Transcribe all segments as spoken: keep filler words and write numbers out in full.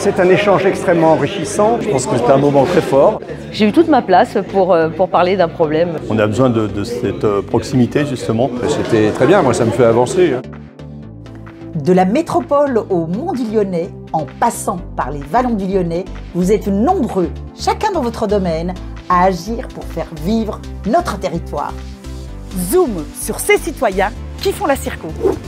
C'est un échange extrêmement enrichissant. Je pense que c'était un moment très fort. J'ai eu toute ma place pour, pour parler d'un problème. On a besoin de, de cette proximité, justement. C'était très bien, moi ça me fait avancer. De la métropole au Mont-du-Lyonnais, en passant par les vallons du Lyonnais, vous êtes nombreux, chacun dans votre domaine, à agir pour faire vivre notre territoire. Zoom sur ces citoyens qui font la circo.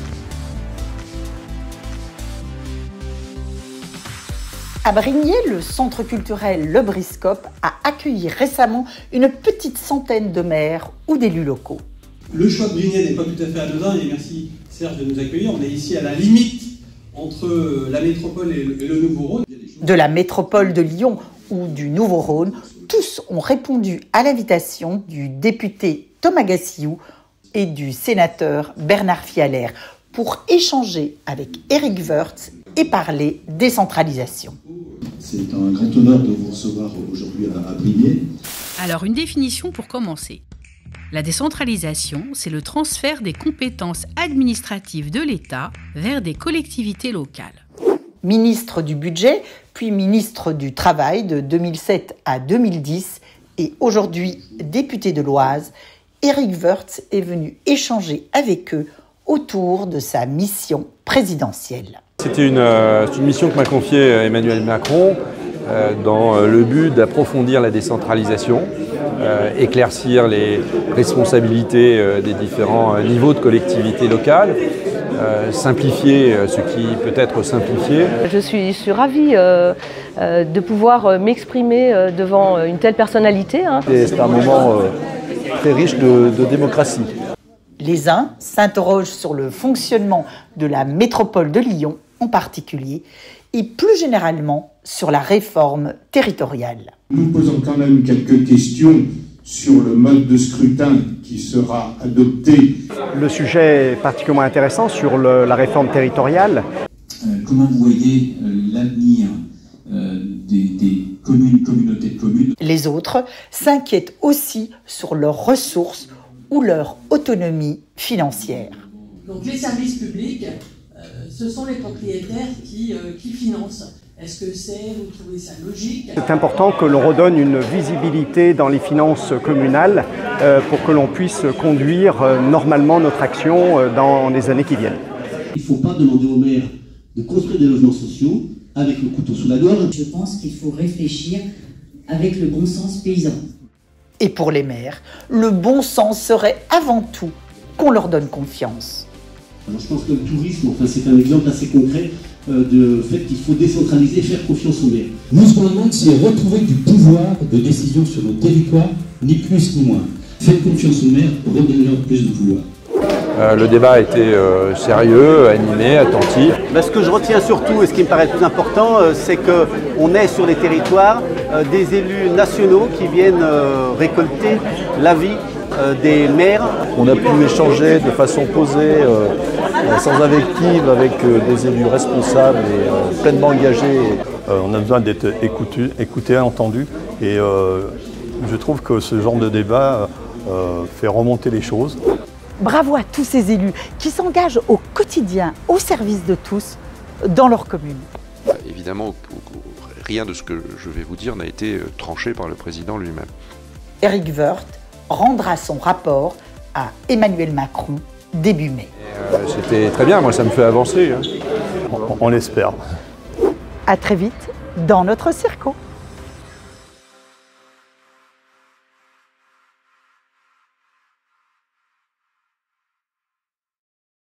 À Brignais, le centre culturel Le Briscope a accueilli récemment une petite centaine de maires ou d'élus locaux. Le choix de Brignais n'est pas tout à fait anodin et merci Serge de nous accueillir. On est ici à la limite entre la métropole et le, et le Nouveau-Rhône. De la métropole de Lyon ou du Nouveau-Rhône, tous ont répondu à l'invitation du député Thomas Gassiou et du sénateur Bernard Fialaire pour échanger avec Éric Woerth et parler décentralisation. C'est un grand honneur de vous recevoir aujourd'hui à, à Brignais. Alors, une définition pour commencer. La décentralisation, c'est le transfert des compétences administratives de l'État vers des collectivités locales. Ministre du Budget, puis ministre du Travail de deux mille sept à deux mille dix et aujourd'hui député de l'Oise, Éric Woerth est venu échanger avec eux autour de sa mission présidentielle. C'était une, euh, une mission que m'a confiée Emmanuel Macron euh, dans le but d'approfondir la décentralisation, euh, éclaircir les responsabilités euh, des différents niveaux de collectivités locales, euh, simplifier euh, ce qui peut être simplifié. Je suis, je suis ravie euh, euh, de pouvoir m'exprimer euh, devant une telle personnalité. Hein. C'est un moment euh, très riche de, de démocratie. Les uns s'interrogent sur le fonctionnement de la métropole de Lyon en particulier, et plus généralement sur la réforme territoriale. Nous posons quand même quelques questions sur le mode de scrutin qui sera adopté. Le sujet est particulièrement intéressant sur le, la réforme territoriale. Euh, comment vous voyez euh, l'avenir euh, des, des communes, communautés de communes? Les autres s'inquiètent aussi sur leurs ressources ou leur autonomie financière. Donc les services publics, euh, ce sont les propriétaires qui, euh, qui financent. Est-ce que c'est, vous trouvez ça logique? C'est important que l'on redonne une visibilité dans les finances communales euh, pour que l'on puisse conduire euh, normalement notre action euh, dans les années qui viennent. Il ne faut pas demander aux maires de construire des logements sociaux avec le couteau sous la gorge. Je pense qu'il faut réfléchir avec le bon sens paysan. Et pour les maires, le bon sens serait avant tout qu'on leur donne confiance. Alors je pense que le tourisme, enfin, c'est un exemple assez concret euh, de fait qu'il faut décentraliser et faire confiance aux maires. Nous, ce qu'on demande, c'est retrouver du pouvoir de décision sur nos territoires, ni plus ni moins. Faites confiance aux maires, redonnez-leur plus de pouvoir. Euh, le débat a été euh, sérieux, animé, attentif. Ben, ce que je retiens surtout, et ce qui me paraît le plus important, euh, c'est qu'on ait sur les territoires euh, des élus nationaux qui viennent euh, récolter l'avis euh, des maires. On a pu échanger de façon posée, euh, sans invective, avec euh, des élus responsables et euh, pleinement engagés. Euh, on a besoin d'être écouté, écouté, entendu. Et euh, je trouve que ce genre de débat euh, fait remonter les choses. Bravo à tous ces élus qui s'engagent au quotidien, au service de tous, dans leur commune. Évidemment, rien de ce que je vais vous dire n'a été tranché par le président lui-même. Éric Woerth rendra son rapport à Emmanuel Macron début mai. Euh, C'était très bien, moi ça me fait avancer. Hein. On, on l'espère. À très vite dans notre circo.